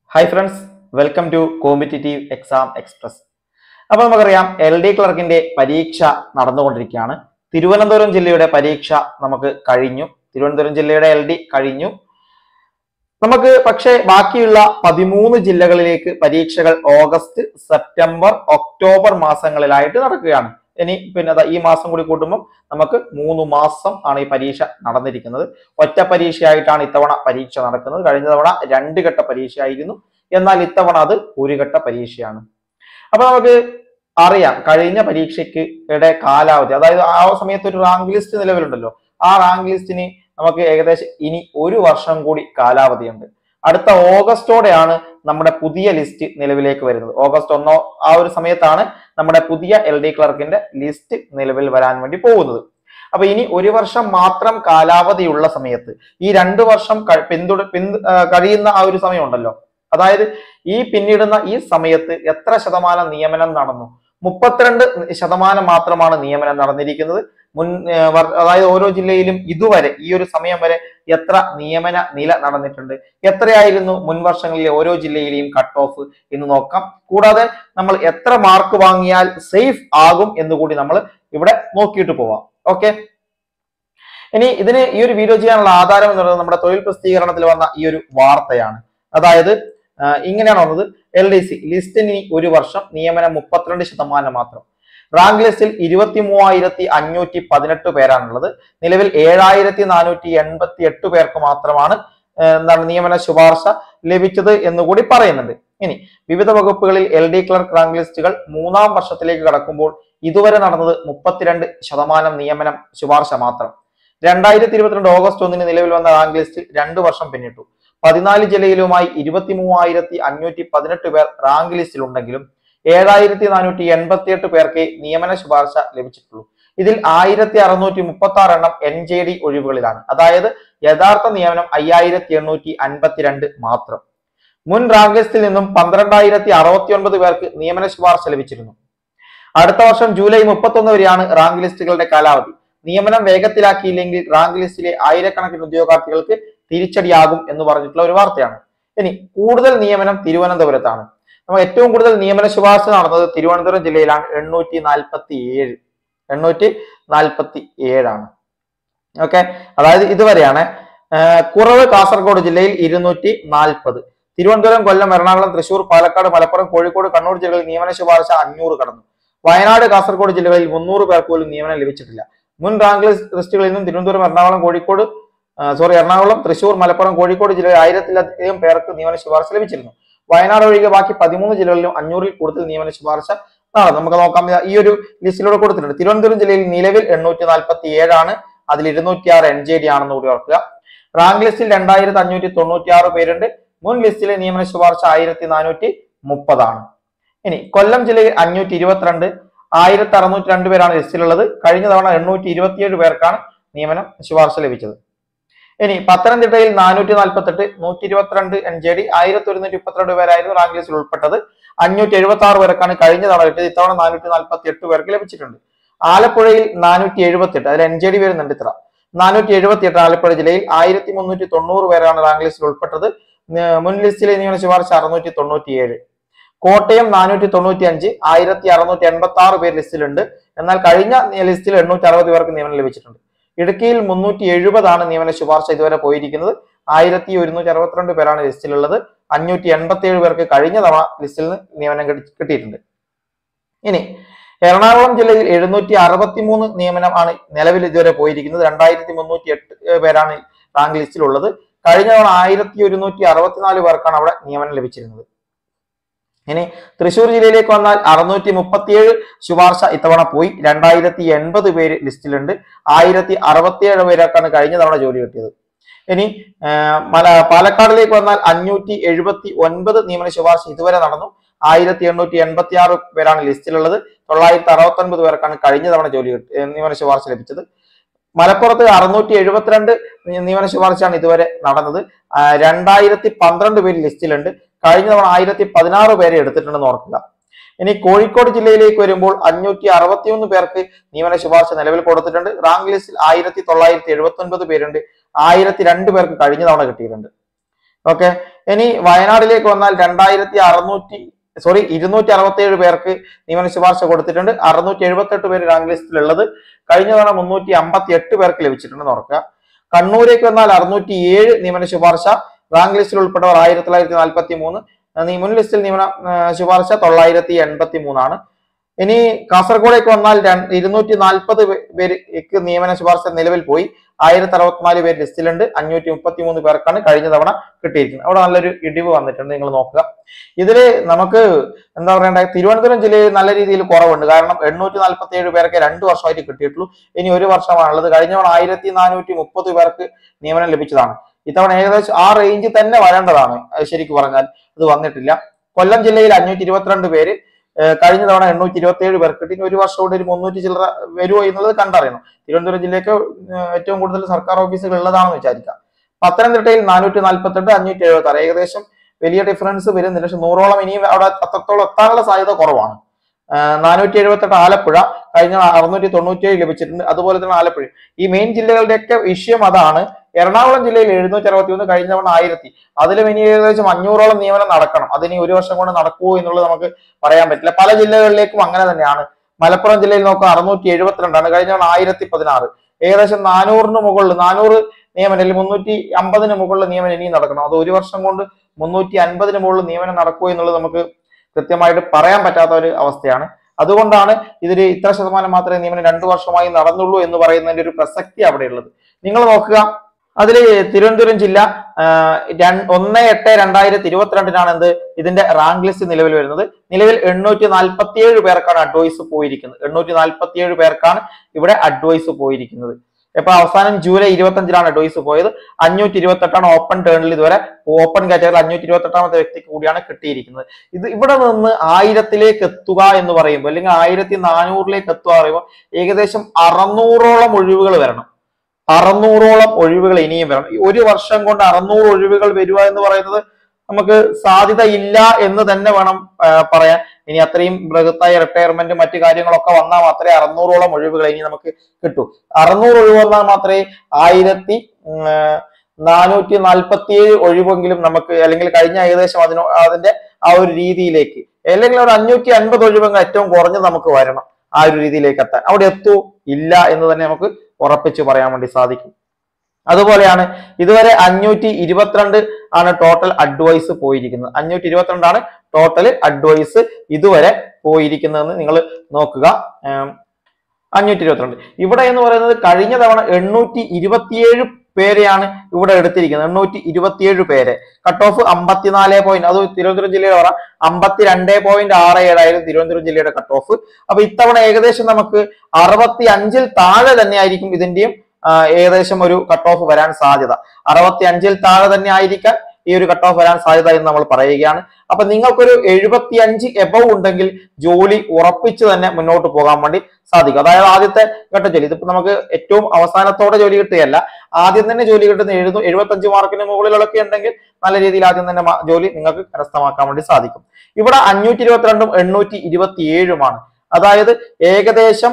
Hi friends, welcome to competitive exam express. അപ്പോൾ നമുക്കറിയാം LD ക്ലർക്കിന്റെ പരീക്ഷ നടന്നുകൊണ്ടിരിക്കുകയാണ്. തിരുവനന്തപുരം ജില്ലയുടെ പരീക്ഷ നമുക്ക് കഴിഞ്ഞു. തിരുവനന്തപുരം ജില്ലയുടെ LD കഴിഞ്ഞു. നമുക്ക് പക്ഷേ ബാക്കിയുള്ള 13 ജില്ലകളിലേക്ക് പരീക്ഷകൾ ഓഗസ്റ്റ്, സെപ്റ്റംബർ, ഒക്ടോബർ മാസങ്ങളിലായിട്ട് നടക്കുകയാണ്. ഇനി പിന്നെ ഈ മാസം കൂടി കൂട്ടുമ്പോൾ നമുക്ക് 3 മാസം ആണ് ഈ പരീക്ഷ നടന്നിരിക്കുന്നത്. ഒറ്റ പരീക്ഷയായിട്ടാണ് ഇത്തവണ പരീക്ഷ നടക്കുന്നത്. കഴിഞ്ഞ തവണ 2 ഘട്ട പരീക്ഷയായിരുന്നു, എന്നാൽ ഇത്തവണ അത് 1 ഘട്ട പരീക്ഷയാണ്. അപ്പൊ നമുക്ക് അറിയാം കഴിഞ്ഞ പരീക്ഷയ്ക്ക് കാലാവധി, അതായത് ആ സമയത്ത് ഒരു റാങ്ക് ലിസ്റ്റ് നിലവിലുണ്ടല്ലോ. ആ റാങ്ക് ലിസ്റ്റിന് നമുക്ക് ഏകദേശം ഇനി 1 വർഷം കൂടി കാലാവധിയുണ്ട്. അടുത്ത ഓഗസ്റ്റോടെയാണ് നമ്മുടെ പുതിയ ലിസ്റ്റ് നിലവിലേക്ക് വരുന്നത്. ഓഗസ്റ്റ് 1 ആ ഒരു സമയത്താണ് നമ്മുടെ പുതിയ LD ക്ലർക്കിന്റെ ലിസ്റ്റ് നിലവിൽ വരാൻ വേണ്ടി പോകുന്നത്. അപ്പൊ ഇനി 1 വർഷം മാത്രം കാലാവധിയുള്ള സമയത്ത് ഈ 2 വർഷം കഴിയുന്ന ആ ഒരു സമയം ഉണ്ടല്ലോ, അതായത് ഈ പിന്നിടുന്ന ഈ സമയത്ത് എത്ര ശതമാനം നിയമനം നടന്നു? 32% മാത്രമാണ് നിയമനം നടന്നിരിക്കുന്നത്. അതായത് ഓരോ ജില്ലയിലും ഇതുവരെ ഈ ഒരു സമയം വരെ എത്ര നിയമന നില നടന്നിട്ടുണ്ട്, എത്രയായിരുന്നു മുൻ വർഷങ്ങളിലെ ഓരോ ജില്ലയിലെയും കട്ട് ഓഫ് എന്ന് നോക്കാം. കൂടാതെ നമ്മൾ എത്ര മാർക്ക് വാങ്ങിയാൽ സേഫ് ആകും എന്നുകൂടി നമ്മൾ ഇവിടെ നോക്കിയിട്ട് പോവാം. ഓക്കെ, ഇനി ഇതിന് ഈ ഒരു വീഡിയോ ചെയ്യാനുള്ള ആധാരം എന്ന് പറയുന്നത് നമ്മുടെ തൊഴിൽ പ്രസിദ്ധീകരണത്തിൽ വന്ന ഈ ഒരു വാർത്തയാണ്. അതായത് ഇങ്ങനെയാണ് വന്നത്: LDC ലിസ്റ്റിന് 1 വർഷം, നിയമനം 32% മാത്രം. റാങ്ക് ലിസ്റ്റിൽ 23,518 പേരാണുള്ളത്. നിലവിൽ 7,488 പേർക്ക് മാത്രമാണ് നിയമന ശുപാർശ ലഭിച്ചത് എന്നുകൂടി പറയുന്നുണ്ട്. ഇനി വിവിധ വകുപ്പുകളിൽ LD ക്ലർക്ക് റാങ്ക് ലിസ്റ്റുകൾ 3-ാം വർഷത്തിലേക്ക് കടക്കുമ്പോൾ ഇതുവരെ നടന്നത് 32% നിയമനം ശുപാർശ മാത്രം. 2022 ഓഗസ്റ്റ് 1 നിലവിൽ വന്ന റാങ്ക് ലിസ്റ്റിൽ 2 വർഷം പിന്നിട്ടു. 14 ജില്ലയിലുമായി 23,518 പേർ റാങ്ക് ലിസ്റ്റിൽ ഉണ്ടെങ്കിലും 7,488 പേർക്ക് നിയമന ശുപാർശ ലഭിച്ചിട്ടുള്ളൂ. ഇതിൽ 1,636 എണ്ണം NJD ഒഴിവുകളിലാണ്. അതായത് യഥാർത്ഥ നിയമനം 5,852 മാത്രം. മുൻ റാങ്ക് ലിസ്റ്റിൽ നിന്നും 12,069 പേർക്ക് നിയമന ശുപാർശ ലഭിച്ചിരുന്നു. അടുത്ത വർഷം ജൂലൈ 31 വരെയാണ് റാങ്ക് ലിസ്റ്റുകളുടെ കാലാവധി. നിയമനം വേഗത്തിലാക്കിയില്ലെങ്കിൽ റാങ്ക് ലിസ്റ്റിലെ ആയിരക്കണക്കിന് ഉദ്യോഗാർത്ഥികൾക്ക് തിരിച്ചടിയാകും എന്ന് പറഞ്ഞിട്ടുള്ള ഒരു വാർത്തയാണ്. ഇനി കൂടുതൽ നിയമനം തിരുവനന്തപുരത്താണ്. നമ്മൾ ഏറ്റവും കൂടുതൽ നിയമന ശുപാർശ നടന്നത് തിരുവനന്തപുരം ജില്ലയിലാണ്. 847 ആണ്. ഓക്കെ, അതായത് ഇതുവരെയാണ്. കുറവ് കാസർഗോഡ് ജില്ലയിൽ 240. തിരുവനന്തപുരം, കൊല്ലം, എറണാകുളം, തൃശൂർ, പാലക്കാട്, മലപ്പുറം, കോഴിക്കോട്, കണ്ണൂർ ജില്ലകളിൽ നിയമന ശുപാർശ 500 കടന്നു. വയനാട്, കാസർഗോഡ് ജില്ലകളിൽ 300 പേർക്ക് പോലും നിയമനം ലഭിച്ചിട്ടില്ല. മുൻ റാങ്ക് ലിസ്റ്റുകളിൽ നിന്നും തിരുവനന്തപുരം, എറണാകുളം, തൃശൂർ, മലപ്പുറം, കോഴിക്കോട് ജില്ലയിൽ 1000-ലധികം പേർക്ക് നിയമന ശുപാർശ ലഭിച്ചിരുന്നു. വയനാട് ഒഴികെ ബാക്കി 13 ജില്ലകളിലും 500-ൽ കൂടുതൽ നിയമന ശുപാർശ നമുക്ക് നോക്കാം. ഈ ഒരു ലിസ്റ്റിലൂടെ കൊടുത്തിട്ടുണ്ട്. തിരുവനന്തപുരം ജില്ലയിൽ നിലവിൽ 847 ആണ്. അതിൽ 206 NJD ആണെന്ന് കൂടി ഓർക്കുക. റാങ്ക് ലിസ്റ്റിൽ 2,596 പേരുണ്ട്. മുൻ ലിസ്റ്റിലെ നിയമന ശുപാർശ 1,430 ആണ്. ഇനി കൊല്ലം ജില്ലയിൽ 522, 1,602 പേരാണ് ലിസ്റ്റിലുള്ളത്. കഴിഞ്ഞ തവണ 827 പേർക്കാണ് നിയമനം ശുപാർശ ലഭിച്ചത്. ഇനി പത്തനംതിട്ടയിൽ 448, 122 NJD, 1,132 പേരായിരുന്നു റാങ്ക് ലിസ്റ്റിൽ ഉൾപ്പെട്ടത്. 576 പേർക്കാണ് കഴിഞ്ഞ തവണ കിട്ടിയത്. ഇത്തവണ 448 പേർക്ക് ലഭിച്ചിട്ടുണ്ട്. ആലപ്പുഴയിൽ 478, അതിൽ NJD വരുന്നുണ്ട്. ഇത്ര 478 ആലപ്പുഴ ജില്ലയിൽ. 1,390 പേരാണ് റാങ്ക് ലിസ്റ്റിൽ ഉൾപ്പെട്ടത്. മുൻ ലിസ്റ്റിലെ നിയമന ശുപാർശ 697. കോട്ടയം 495, 1,686 പേര് ലിസ്റ്റിലുണ്ട്. എന്നാൽ കഴിഞ്ഞ ലിസ്റ്റിൽ 860 പേർക്ക് നിയമനം ലഭിച്ചിട്ടുണ്ട്. ഇടുക്കിയിൽ 370 ആണ് നിയമന ശുപാർശ ഇതുവരെ പോയിരിക്കുന്നത്. 1,162 പേരാണ് ലിസ്റ്റിലുള്ളത്. 587 പേർക്ക് കഴിഞ്ഞ തവണ ലിസ്റ്റിൽ നിന്ന് നിയമനം കിട്ടിയിട്ടുണ്ട്. ഇനി എറണാകുളം ജില്ലയിൽ 763 നിയമനം ആണ് നിലവിൽ ഇതുവരെ പോയിരിക്കുന്നത്. 2,308 പേരാണ് റാങ്ക് ലിസ്റ്റിലുള്ളത്. കഴിഞ്ഞ തവണ 1,164 പേർക്കാണ് അവിടെ നിയമനം ലഭിച്ചിരുന്നത്. ഇനി തൃശ്ശൂർ ജില്ലയിലേക്ക് വന്നാൽ 637 ശുപാർശ ഇത്തവണ പോയി. 2,080 പേര് ലിസ്റ്റിലുണ്ട്. 1,067 പേർക്കാണ് കഴിഞ്ഞ തവണ ജോലി കിട്ടിയത്. ഇനി പാലക്കാടിലേക്ക് വന്നാൽ 579 നിയമന ശുപാർശ ഇതുവരെ നടന്നു. 1,886 പേരാണ് ലിസ്റ്റിലുള്ളത്. 969 പേർക്കാണ് കഴിഞ്ഞ തവണ നിയമന ശുപാർശ ലഭിച്ചത്. മലപ്പുറത്ത് 672 നിയമന ശുപാർശയാണ് ഇതുവരെ നടന്നത്. 2,012 പേര് ലിസ്റ്റിലുണ്ട്. കഴിഞ്ഞ തവണ 1,016 പേരെ എടുത്തിട്ടുണ്ടെന്ന് ഓർക്കുക. ഇനി കോഴിക്കോട് ജില്ലയിലേക്ക് വരുമ്പോൾ 561 പേർക്ക് നിയമന ശുപാർശ നിലവിൽ കൊടുത്തിട്ടുണ്ട്. റാങ്ക് ലിസ്റ്റിൽ 1,979 പേരുണ്ട്. 1,002 പേർക്ക് കഴിഞ്ഞ തവണ കിട്ടിയിട്ടുണ്ട്. ഓക്കെ, ഇനി വയനാട്ടിലേക്ക് വന്നാൽ 2,267 പേർക്ക് നിയമന ശുപാർശ കൊടുത്തിട്ടുണ്ട്. 678 പേര് റാങ്ക് ലിസ്റ്റിലുള്ളത്. കഴിഞ്ഞ തവണ 358 പേർക്ക് ലഭിച്ചിട്ടുണ്ടെന്ന് ഓർക്കുക. കണ്ണൂരേക്ക് വന്നാൽ 607 നിയമന ശുപാർശ. റാങ്ക് ലിസ്റ്റിൽ ഉൾപ്പെട്ടവർ 1943. മുൻ ലിസ്റ്റിൽ നിയമന ശുപാർശ 983 ഇനി കാസർഗോഡേക്ക് വന്നാൽ 240 പേർക്ക് നിയമന ശുപാർശ നിലവിൽ പോയി. 1064 പേര് ലിസ്റ്റിലുണ്ട്. 533 പേർക്കാണ് കഴിഞ്ഞ തവണ കിട്ടിയിരിക്കുന്നത്. അവിടെ നല്ലൊരു ഇടിവ് വന്നിട്ടുണ്ട്, നിങ്ങൾ നോക്കുക. ഇതില് നമുക്ക് എന്താ പറയണ്ടേ, തിരുവനന്തപുരം ജില്ലയിൽ നല്ല രീതിയിൽ കുറവുണ്ട്. കാരണം 847 പേർക്ക് 2 വർഷമായിട്ട് കിട്ടിയിട്ടുള്ളൂ. ഇനി 1 വർഷമാണുള്ളത്. കഴിഞ്ഞ തവണ 1430 പേർക്ക് നിയമനം ലഭിച്ചതാണ്. ഇത്തവണ ഏകദേശം ആ റേഞ്ച് തന്നെ വരേണ്ടതാണ്. ശരിക്കും പറഞ്ഞാൽ അത് വന്നിട്ടില്ല. കൊല്ലം ജില്ലയിൽ 522 പേര്, കഴിഞ്ഞ തവണ 827 പേർക്ക് കിട്ടി. 1 വർഷം കൊണ്ട് ഒരു 300 ചില്ലറ വരുമോ എന്നുള്ളത് കണ്ടറിയണം. തിരുവനന്തപുരം ജില്ലയ്ക്ക് ഏറ്റവും കൂടുതൽ സർക്കാർ ഓഫീസുകൾ ഉള്ളതാണെന്ന് വിചാരിക്കാം. പത്തനംതിട്ടയിൽ 448, 576. ഏകദേശം വലിയ ഡിഫറൻസ് വരുന്നില്ല. പക്ഷെ 100ഓളം ഇനിയും അവിടെ അത്രത്തോളം എത്താനുള്ള സാധ്യത കുറവാണ്. 478 ആലപ്പുഴ, കഴിഞ്ഞ 697 ലഭിച്ചിട്ടുണ്ട്. അതുപോലെ തന്നെ ആലപ്പുഴ. ഈ മെയിൻ ജില്ലകളുടെയൊക്കെ വിഷയം അതാണ്. എറണാകുളം ജില്ലയിൽ 761, കഴിഞ്ഞ തവണ 1000. അതിലും ഇനി ഏകദേശം 500ഓളം നിയമനം നടക്കണം. അതിനി 1 വർഷം കൊണ്ട് നടക്കുമോ എന്നുള്ളത് നമുക്ക് പറയാൻ പറ്റില്ല. പല ജില്ലകളിലേക്കും അങ്ങനെ തന്നെയാണ്. മലപ്പുറം ജില്ലയിൽ നോക്കുക 672, കഴിഞ്ഞ തവണ 1016. ഏകദേശം 400 മുകളിൽ 400 നിയമനം, അല്ലെങ്കിൽ 350 മുകളിൽ നിയമനം ഇനിയും നടക്കണം. അത് 1 വർഷം കൊണ്ട് 350 മുകളിൽ നിയമനം നടക്കുമോ എന്നുള്ളത് നമുക്ക് കൃത്യമായിട്ട് പറയാൻ പറ്റാത്ത ഒരു അവസ്ഥയാണ്. അതുകൊണ്ടാണ് ഇതിൽ ഇത്ര ശതമാനം മാത്രമേ നിയമനം 2 വർഷമായി നടന്നുള്ളൂ എന്ന് പറയുന്നതിന്റെ ഒരു പ്രസക്തി അവിടെയുള്ളത്. നിങ്ങൾ നോക്കുക, അതിൽ തിരുവനന്തപുരം ജില്ല 1/8/2022 എന്ത് ഇതിന്റെ റാങ്ക് ലിസ്റ്റ് നിലവിൽ വരുന്നത്. നിലവിൽ 847 പേർക്കാണ് അഡ്വൈസ് പോയിരിക്കുന്നത്. 847 പേർക്കാണ് ഇവിടെ അഡ്വൈസ് പോയിരിക്കുന്നത്. ഇപ്പൊ അവസാനം ജൂലൈ 25 അഡ്വൈസ് പോയത്. 528 ഓപ്പൺ ടേണിൽ ഇതുവരെ ഓപ്പൺ കാറ്റഗറിയിൽ 528ാമത്തെ വ്യക്തിക്ക് കൂടിയാണ് കിട്ടിയിരിക്കുന്നത്. ഇവിടെ നിന്ന് 1000ലേക്ക് എത്തുക എന്ന് പറയുമ്പോൾ, അല്ലെങ്കിൽ 1400ലേക്ക് എത്തുക പറയുമ്പോൾ ഏകദേശം 600ഓളം ഒഴിവുകൾ വരണം. 600ഓളം ഒഴിവുകൾ ഇനിയും വരണം. 1 വർഷം കൊണ്ട് 600 ഒഴിവുകൾ വരിക എന്ന് പറയുന്നത് നമുക്ക് സാധ്യത ഇല്ല എന്ന് തന്നെ വേണം പറയാൻ. ഇനി അത്രയും ബൃഹത്തായ റിട്ടയർമെന്റ് മറ്റു കാര്യങ്ങളൊക്കെ വന്നാൽ മാത്രമേ 600ഓളം ഒഴിവുകൾ ഇനി നമുക്ക് കിട്ടൂ. 600 ഒഴിവ് വന്നാൽ മാത്രമേ 1447 ഒഴിവെങ്കിലും നമുക്ക്, അല്ലെങ്കിൽ കഴിഞ്ഞ ഏകദേശം അതിന്റെ ആ ഒരു രീതിയിലേക്ക്, അല്ലെങ്കിൽ ഒരു 550 ഒഴിവെങ്കിൽ ഏറ്റവും കുറഞ്ഞ് നമുക്ക് വരണം. ആ ഒരു രീതിയിലേക്ക് എത്താൻ അവിടെ എത്തൂ ഇല്ല എന്ന് തന്നെ നമുക്ക് ഉറപ്പിച്ച് പറയാൻ വേണ്ടി സാധിക്കും. അതുപോലെയാണ് ഇതുവരെ 522 ആണ് ടോട്ടൽ അഡ്വൈസ് പോയിരിക്കുന്നത്. 522 ആണ് ടോട്ടൽ അഡ്വൈസ് ഇതുവരെ പോയിരിക്കുന്നതെന്ന് നിങ്ങൾ നോക്കുക. 522. ഇവിടെ എന്ന് പറയുന്നത് കഴിഞ്ഞ തവണ 827 പേരെയാണ് ഇവിടെ എടുത്തിരിക്കുന്നത്. 827 പേരെ. കട്ട് ഓഫ് 54 അത് തിരുവനന്തപുരം ജില്ലയിൽ പറ 52.67 തിരുവനന്തപുരം ജില്ലയുടെ കട്ട് ഓഫ്. അപ്പൊ ഇത്തവണ ഏകദേശം നമുക്ക് 65 താഴെ തന്നെ ആയിരിക്കും ഇതിന്റെയും ഏകദേശം ഒരു കട്ട് ഓഫ് വരാൻ സാധ്യത. 65 താഴെ തന്നെ ആയിരിക്കാൻ ഈ ഒരു കട്ട് ഓഫ് വരാൻ സാധ്യത എന്ന് നമ്മൾ പറയുകയാണ്. അപ്പൊ നിങ്ങൾക്കൊരു 75 എബവ് ഉണ്ടെങ്കിൽ ജോലി ഉറപ്പിച്ച് തന്നെ മുന്നോട്ട് പോകാൻ വേണ്ടി സാധിക്കും. അതായത് ആദ്യത്തെ ഘട്ട ജോലി, ഇതിപ്പോ നമുക്ക് ഏറ്റവും അവസാനത്തോടെ ജോലി കിട്ടുകയല്ല, ആദ്യം തന്നെ ജോലി കിട്ടുന്ന 75 മാർക്കിന് മുകളിലൊക്കെ ഉണ്ടെങ്കിൽ നല്ല രീതിയിൽ ആദ്യം തന്നെ ജോലി നിങ്ങൾക്ക് കരസ്ഥമാക്കാൻ വേണ്ടി സാധിക്കും. ഇവിടെ 522ഉം 827ഉമാണ്. അതായത് ഏകദേശം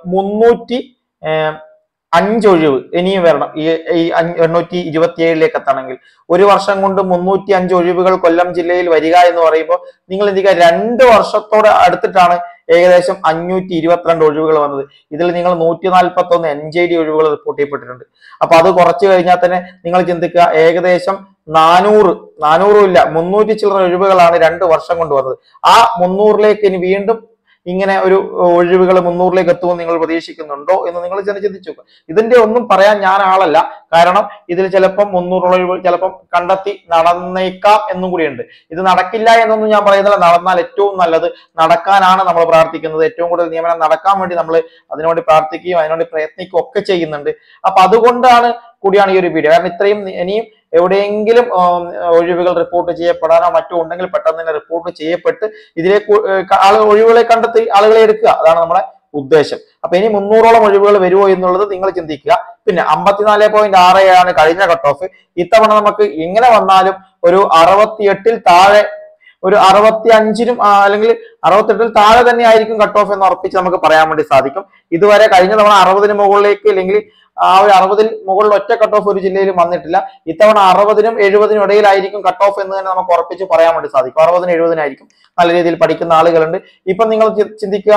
305 ഒഴിവ് ഇനിയും വരണം ഈ 827ലേക്ക് എത്തണമെങ്കിൽ. 1 വർഷം കൊണ്ട് 305 ഒഴിവുകൾ കൊല്ലം ജില്ലയിൽ വരിക എന്ന് പറയുമ്പോൾ നിങ്ങൾ എന്തിക്കുക, 2 വർഷത്തോടെ അടുത്തിട്ടാണ് ഏകദേശം 522 ഒഴിവുകൾ വന്നത്. ഇതിൽ നിങ്ങൾ 141 NJD ഒഴിവുകൾ റിപ്പോർട്ട് ചെയ്യപ്പെട്ടിട്ടുണ്ട്. അപ്പൊ അത് കുറച്ച് കഴിഞ്ഞാൽ തന്നെ നിങ്ങൾ ചിന്തിക്കുക, ഏകദേശം 400 ഇല്ല 300 ചില്ലറ ഒഴിവുകളാണ് 2 വർഷം കൊണ്ട് വന്നത്. ആ 300ലേക്ക് ഇനി വീണ്ടും ഇങ്ങനെ ഒരു ഒഴിവുകൾ 300ലേക്ക് എത്തുമെന്ന് നിങ്ങൾ പ്രതീക്ഷിക്കുന്നുണ്ടോ എന്ന് നിങ്ങൾ ചിന്തിച്ചു. ഇതിന്റെ ഒന്നും പറയാൻ ഞാൻ ആളല്ല. കാരണം ഇതിൽ ചിലപ്പം 300 ഒഴിവ് ചിലപ്പം കണ്ടെത്തി നടന്നേക്കാം എന്നും കൂടിയുണ്ട്. ഇത് നടക്കില്ല എന്നൊന്നും ഞാൻ പറയുന്നില്ല. നടന്നാൽ ഏറ്റവും നല്ലത്, നടക്കാനാണ് നമ്മൾ പ്രാർത്ഥിക്കുന്നത്. ഏറ്റവും കൂടുതൽ നിയമനം നടക്കാൻ വേണ്ടി നമ്മൾ അതിനുവേണ്ടി പ്രാർത്ഥിക്കുകയും അതിനുവേണ്ടി പ്രയത്നിക്കുകയും ഒക്കെ ചെയ്യുന്നുണ്ട്. അപ്പൊ അതുകൊണ്ടാണ് കൂടിയാണ് ഈ ഒരു വീഡിയോ. കാരണം ഇത്രയും ഇനിയും എവിടെയെങ്കിലും ഒഴിവുകൾ റിപ്പോർട്ട് ചെയ്യപ്പെടാനോ മറ്റോ ഉണ്ടെങ്കിൽ പെട്ടെന്ന് തന്നെ റിപ്പോർട്ട് ചെയ്യപ്പെട്ട് ഇതിലേക്ക് ഒഴിവുകളെ കണ്ടെത്തി ആളുകളെ എടുക്കുക. അതാണ് നമ്മുടെ ഉദ്ദേശം. അപ്പൊ ഇനി 300ഓളം ഒഴിവുകൾ വരുമോ എന്നുള്ളത് നിങ്ങൾ ചിന്തിക്കുക. പിന്നെ 54.67 കഴിഞ്ഞ കട്ട് ഓഫ്. ഇത്തവണ നമുക്ക് എങ്ങനെ വന്നാലും ഒരു 68ൽ താഴെ, ഒരു 65നും അല്ലെങ്കിൽ 68ൽ താഴെ തന്നെ ആയിരിക്കും കട്ട് ഓഫ് എന്ന് ഉറപ്പിച്ച് നമുക്ക് പറയാൻ വേണ്ടി സാധിക്കും. ഇതുവരെ കഴിഞ്ഞ തവണ 60ന് മുകളിലേക്ക് അല്ലെങ്കിൽ ആ ഒരു 60-ൽ മുകളിൽ ഒറ്റ കട്ട് ഓഫ് ഒരു ജില്ലയിലും വന്നിട്ടില്ല. ഇത്തവണ 60-നും 70-നും ഇടയിലായിരിക്കും കട്ട് ഓഫ് എന്ന് തന്നെ നമുക്ക് ഉറപ്പിച്ച് പറയാൻ വേണ്ടി സാധിക്കും. 60-നും 70-നായിരിക്കും. നല്ല രീതിയിൽ പഠിക്കുന്ന ആളുകളുണ്ട്. ഇപ്പൊ നിങ്ങൾ ചിന്തിക്കുക,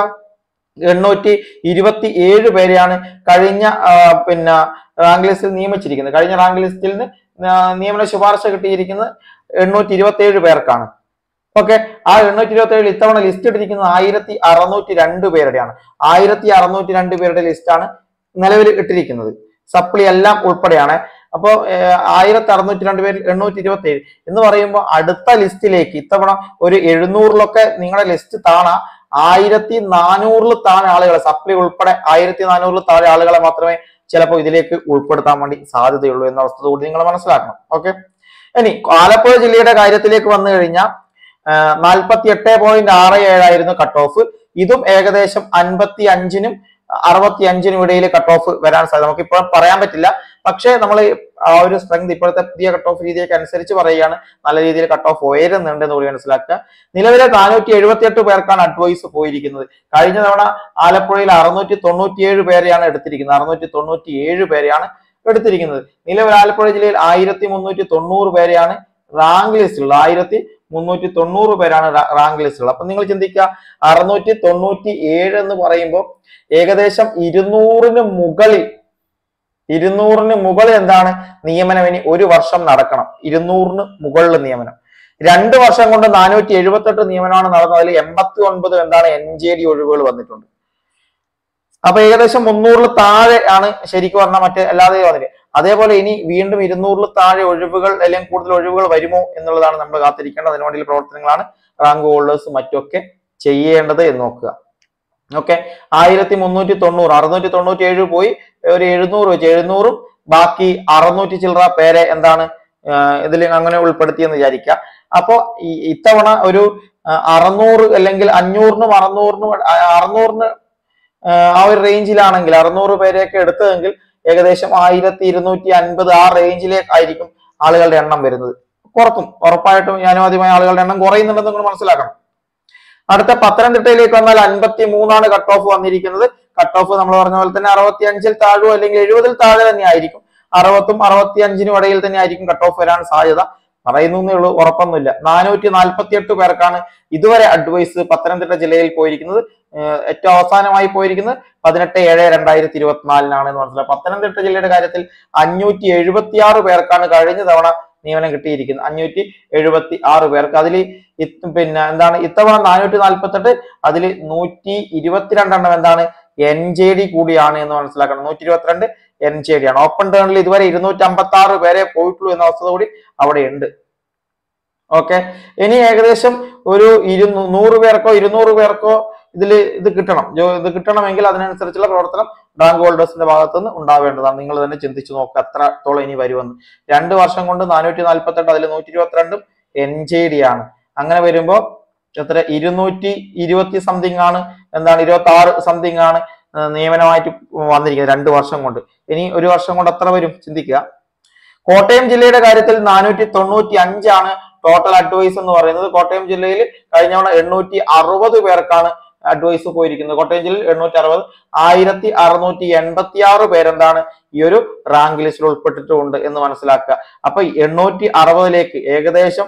827 പേരെയാണ് കഴിഞ്ഞ റാങ്ക് ലിസ്റ്റിൽ നിയമിച്ചിരിക്കുന്നത്. കഴിഞ്ഞ റാങ്ക് ലിസ്റ്റിൽ നിന്ന് നിയമന ശുപാർശ കിട്ടിയിരിക്കുന്നത് 827 പേർക്കാണ്. ഓക്കെ, ആ 827 ഇത്തവണ ലിസ്റ്റ് ഇട്ടിരിക്കുന്നത് 1602 പേരുടെയാണ്. 1602 പേരുടെ ലിസ്റ്റാണ് നിലവിൽ ഇട്ടിരിക്കുന്നത്, സപ്ലി എല്ലാം ഉൾപ്പെടെയാണ്. അപ്പോൾ 1602 പേരിൽ 827 എന്ന് പറയുമ്പോൾ അടുത്ത ലിസ്റ്റിലേക്ക് ഇത്തവണ ഒരു 700-ലൊക്കെ നിങ്ങളുടെ ലിസ്റ്റ് താണ 1400-ൽ താഴെ ആളുകളെ, സപ്ലി ഉൾപ്പെടെ 1400-ൽ താഴെ ആളുകളെ മാത്രമേ ചിലപ്പോൾ ഇതിലേക്ക് ഉൾപ്പെടുത്താൻ വേണ്ടി സാധ്യതയുള്ളൂ എന്ന വസ്തുത കൂടി നിങ്ങൾ മനസ്സിലാക്കണം. ഓക്കെ, ഇനി ആലപ്പുഴ ജില്ലയുടെ കാര്യത്തിലേക്ക് വന്നു കഴിഞ്ഞാൽ 48.67 ആയിരുന്നു കട്ട് ഓഫ്. ഇതും ഏകദേശം 55-നും 65-നും ഇടയിൽ കട്ട് ഓഫ് വരാൻ സാധ്യത നമുക്ക് ഇപ്പോൾ പറയാൻ പറ്റില്ല. പക്ഷേ നമ്മൾ ആ ഒരു സ്ട്രെങ്ത് ഇപ്പോഴത്തെ പുതിയ കട്ട് ഓഫ് രീതിയൊക്കെ അനുസരിച്ച് പറയുകയാണ്, നല്ല രീതിയിൽ കട്ട് ഓഫ് ഉയരുന്നുണ്ട് എന്ന് കൂടി മനസ്സിലാക്കുക. നിലവിലെ 478 പേർക്കാണ് അഡ്വൈസ് പോയിരിക്കുന്നത്. കഴിഞ്ഞ തവണ ആലപ്പുഴയിൽ 697 പേരെയാണ് എടുത്തിരിക്കുന്നത്. 697 പേരെയാണ് എടുത്തിരിക്കുന്നത്. നിലവിൽ ആലപ്പുഴ ജില്ലയിൽ 1390 പേരെയാണ് റാങ്ക് ലിസ്റ്റിലുള്ള 1390 പേരാണ് റാങ്ക് ലിസ്റ്റിലുള്ള. അപ്പൊ നിങ്ങൾ ചിന്തിക്കുക, 697 എന്ന് പറയുമ്പോൾ ഏകദേശം 200-ന് മുകളിൽ എന്താണ് നിയമനം ഇനി ഒരു വർഷം നടക്കണം. 200-ന് മുകളിൽ നിയമനം. 2 വർഷം കൊണ്ട് 478 നിയമനമാണ് നടന്നത്. അതിൽ 89 എന്താണ് NJD ഒഴിവുകൾ വന്നിട്ടുണ്ട്. അപ്പൊ ഏകദേശം 300-ൽ താഴെ ആണ് ശരിക്കും പറഞ്ഞാൽ മറ്റേ അല്ലാതെ വന്നിട്ട്. അതേപോലെ ഇനി വീണ്ടും 200-ൽ താഴെ ഒഴിവുകൾ അല്ലെങ്കിൽ കൂടുതൽ ഒഴിവുകൾ വരുമോ എന്നുള്ളതാണ് നമ്മൾ കാത്തിരിക്കേണ്ടത്. അതിനുവേണ്ടിയുള്ള പ്രവർത്തനങ്ങളാണ് റാങ്ക് ഹോൾഡേഴ്സ് മറ്റൊക്കെ ചെയ്യേണ്ടത് എന്ന് നോക്കുക. ഓക്കെ, 1390, 697 പോയി, ഒരു 700 വെച്ച് 700-ഉം ബാക്കി 600 ചില്ലറ പേരെ എന്താണ് ഇതിൽ അങ്ങനെ ഉൾപ്പെടുത്തിയെന്ന് വിചാരിക്കുക. അപ്പോ ഇത്തവണ ഒരു 600 അല്ലെങ്കിൽ 500-നും 600-ന് ആ ഒരു റേഞ്ചിലാണെങ്കിൽ 600 പേരെയൊക്കെ എടുത്തതെങ്കിൽ ഏകദേശം 1250 ആ റേഞ്ചിലേക്കായിരിക്കും ആളുകളുടെ എണ്ണം വരുന്നത്. കുറക്കും, ഉറപ്പായിട്ടും ന്യായവാദിമായ ആളുകളുടെ എണ്ണം കുറയുന്നുണ്ടെന്ന് നിങ്ങൾ മനസ്സിലാക്കണം. അടുത്ത പത്തനംതിട്ടയിലേക്ക് വന്നാൽ 53-ആണ് കട്ട് ഓഫ് വന്നിരിക്കുന്നത്. കട്ട് ഓഫ് നമ്മൾ പറഞ്ഞ പോലെ തന്നെ 65-ൽ താഴോ അല്ലെങ്കിൽ 70-ൽ താഴെ തന്നെ ആയിരിക്കും. 60-ഉം 65-നും ഇടയിൽ തന്നെ ആയിരിക്കും കട്ട് ഓഫ് വരാൻ സാധ്യത. പറയുന്നേ ഉള്ളൂ, ഉറപ്പൊന്നുമില്ല. 448 പേർക്കാണ് ഇതുവരെ അഡ്വൈസ് പത്തനംതിട്ട ജില്ലയിൽ പോയിരിക്കുന്നത്. ഏറ്റവും അവസാനമായി പോയിരിക്കുന്നത് 18/7/2024 എന്ന് മനസ്സിലാക്കാം. പത്തനംതിട്ട ജില്ലയുടെ കാര്യത്തിൽ 576 പേർക്കാണ് കഴിഞ്ഞ തവണ നിയമനം കിട്ടിയിരിക്കുന്നത്. 576 പേർക്ക്. അതിൽ എന്താണ് ഇത്തവണ 448, അതിൽ 122 എന്താണ് NJD കൂടിയാണ് എന്ന് മനസ്സിലാക്കണം. 122 NJD ആണ്. ഓപ്പൺ ടേണിൽ ഇതുവരെ 256 പേരെ പോയിട്ടുള്ളൂ എന്ന അവസ്ഥ കൂടി അവിടെ ഉണ്ട്. ഓക്കെ, ഇനി ഏകദേശം ഒരു 100 പേർക്കോ 200 പേർക്കോ ഇത് കിട്ടണമെങ്കിൽ അതിനനുസരിച്ചുള്ള പ്രവർത്തനം റാങ്ക് ഹോൾഡേഴ്സിന്റെ ഭാഗത്തുനിന്ന് ഉണ്ടാവേണ്ടതാണ്. നിങ്ങൾ തന്നെ ചിന്തിച്ചു നോക്കുക എത്രത്തോളം ഇനി വരുമെന്ന്. 2 വർഷം കൊണ്ട് 448, അതിൽ 122 NJD ആണ്. അങ്ങനെ വരുമ്പോൾ എത്ര 220 സംതിങ് ആണ്, എന്താണ് 26 സംതിങ് ആണ് നിയമനമായിട്ട് വന്നിരിക്കുന്നത് 2 വർഷം കൊണ്ട്. ഇനി ഒരു വർഷം കൊണ്ട് എത്ര വരും ചിന്തിക്കുക. കോട്ടയം ജില്ലയുടെ കാര്യത്തിൽ 495 ആണ് ടോട്ടൽ അഡ്വൈസ് എന്ന് പറയുന്നത്. കോട്ടയം ജില്ലയിൽ കഴിഞ്ഞ തവണ 860 പേർക്കാണ് അഡ്വൈസ് പോയിരിക്കുന്നത്. കോട്ടയം ജില്ലയിൽ 860, 1686 പേരെന്താണ് ഈ ഒരു റാങ്ക് ലിസ്റ്റിൽ ഉൾപ്പെട്ടിട്ടുണ്ട് എന്ന് മനസ്സിലാക്കുക. അപ്പൊ 860-ലേക്ക് ഏകദേശം